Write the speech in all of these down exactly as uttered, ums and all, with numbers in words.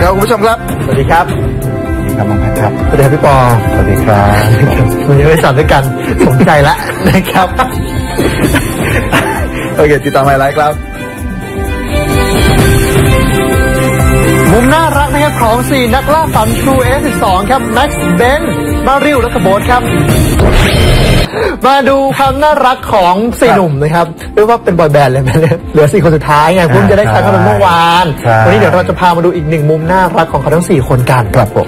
ครับคุณผู้ชมครับสวัสดีครับครับน้องแพทครับสวัสดีครับพี่ปอสวัสดีครับวันนี้ได้สอนด้วยกันสนใจละนะครับโอเคติดตามไฮไลท์ครับมุมน่ารักนะครับของสี่นักล่าฝัน True เอ สิบสอง ครับแม็กซ์เบนมาริวและก็โบ๊ทครับมาดูความน่ารักของสี่หนุ่มนะครับเรียกว่าเป็นบอยแบนด์เลยไหมเหลือสี่คนสุดท้ายไงพุ่งจะได้ใช้กันเมื่อวานวันนี้เดี๋ยวเราจะพามาดูอีกหนึ่งมุมน่ารักของเขาทั้งสี่คนกันครับผม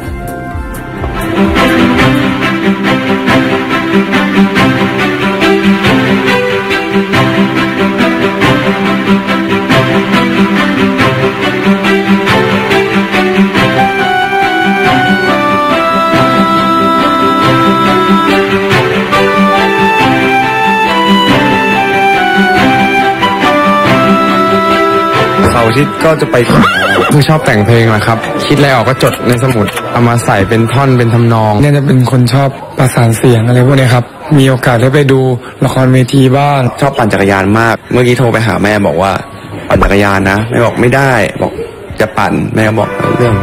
เสาร์อาทิตย์ก็จะไปคือชอบแต่งเพลงนะครับคิดอะไรออกก็จดในสมุดเอามาใส่เป็นท่อนเป็นทำนองเนี่ยจะเป็นคนชอบประสานเสียงอะไรพวกนี้ครับมีโอกาสได้ไปดูละครเวทีบ้างชอบปั่นจักรยานมากเมื่อกี้โทรไปหาแม่บอกว่าปั่นจักรยานนะแม่บอกไม่ได้บอกจะปั่นแม่บอกเรื่อง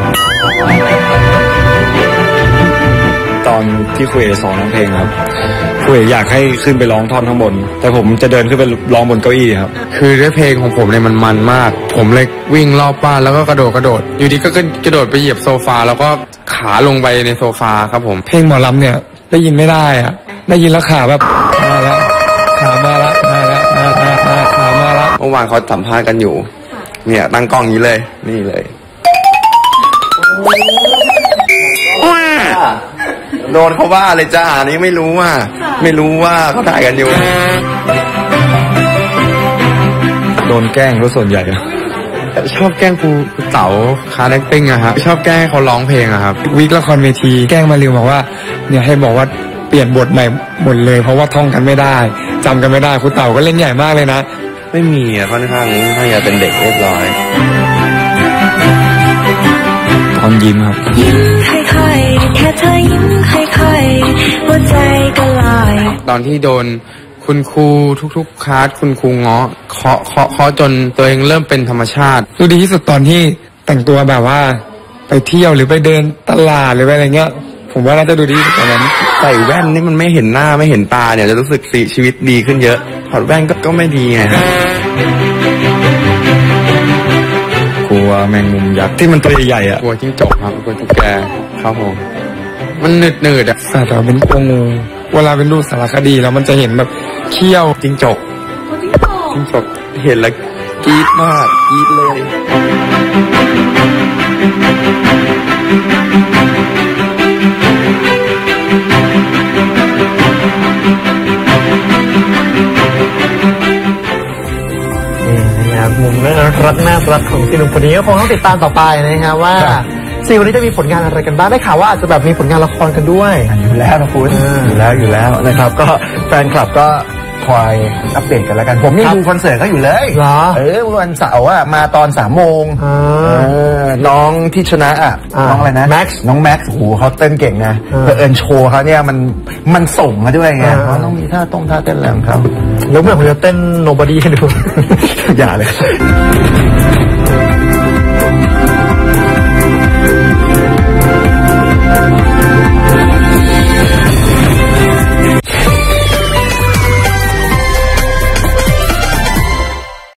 ตอนที่คุยสอนร้องเพลงครับคุยอยากให้ขึ้นไปร้องท่อนข้างบนแต่ผมจะเดินขึ้นไปร้องบนเก้าอี้ครับคือด้วยเพลงของผมเนี่ยมันมันมากผมเลยวิ่งรอบบ้านแล้วก็กระโดดกระโดดอยู่ดีก็กระโดดไปเหยียบโซฟาแล้วก็ขาลงไปในโซฟาครับผมเพลงหมอลำเนี่ยได้ยินไม่ได้อะได้ยินแล้วขาแบบมาแล้วขามาแล้วมาแล้วมามาขามาแล้วเมื่อวานเขาสัมภาษณ์กันอยู่เนี่ยตั้งกล้องนี้เลยนี่เลยโดนเขาว่าเลยจ้านี่ไม่รู้ว่าไม่รู้ว่าเขาถ่ายกันอยู่โดนแกล้งก็ส่วนใหญ่ชอบแกล้งครูเต๋าคาแรคติ้งอะครับชอบแกล้งให้เขาร้องเพลงอะครับวิกละครเวทีแกล้งมาริวบอกว่าเนี่ยให้บอกว่าเปลี่ยนบทใหม่หมดเลยเพราะว่าท่องกันไม่ได้จำกันไม่ได้ครูเต๋าก็เล่นใหญ่มากเลยนะไม่มีอะค่อนข้างค่อนข้างจะเป็นเด็กเรียบร้อยตอนยิ้มครับยิ้มค่อยๆแค่เธอยิ้มค่อยๆหัวใจก็ลอยตอนที่โดนคุณครูทุกๆคลาสคุณครูเงาะเคาะเคาะเคาะจนตัวเองเริ่มเป็นธรรมชาติดูดีที่สุดตอนที่แต่งตัวแบบว่าไปเที่ยวหรือไปเดินตลาดหรืออะไรเงี้ยผมว่าน่าจะดูดีตอนนั้นใส่แว่นนี่มันไม่เห็นหน้าไม่เห็นตาเนี่ยจะรู้สึกสิชีวิตดีขึ้นเยอะถอดแว่นก็ก็ไม่ดีไงกลัวแมงมุมยักษ์ที่มันตัวใหญ่ๆอ่ะกลัวจิ้งจกครับกลัวตุ๊กแกครับผมมันหนืดหนืดอ่ะแต่แต่เป็นตัวงูเวลาเป็นดูสารคดีแล้วมันจะเห็นแบบเขี้ยวจิ้งจกจิ้งจกเห็นแล้วกรี๊ดมากกรี๊ดเลยมุมน่ารักน่ารักของสี่หนุ่มคนนี้ก็คงต้องติดตามต่อไปนะครับว่าสี่คนนี้จะมีผลงานอะไรกันบ้างได้ข่าวว่าอาจจะแบบมีผลงานละครกันด้วยอยู่แล้วนะคุณอยู่แล้วอยู่แล้วนะครับก็แฟนคลับก็คอยอัปเดตกันแล้วกันผมนี่ดูคอนเสิร์ตเขาอยู่เลยเหรอเออวันเสาร์อ่ะมาตอนสามโมงน้องที่ชนะอ่ะน้องอะไรนะแม็กซ์น้องแม็กซ์โอ้โหเขาเต้นเก่งนะแต่เอิญโชว์เขาเนี่ยมันมันส่งมาด้วยไงเขาต้องมีท่าต้งท่าเต้นอะไรของเขาแล้วเมื่อผมจะเต้น nobody ให้ดูอย่าเลย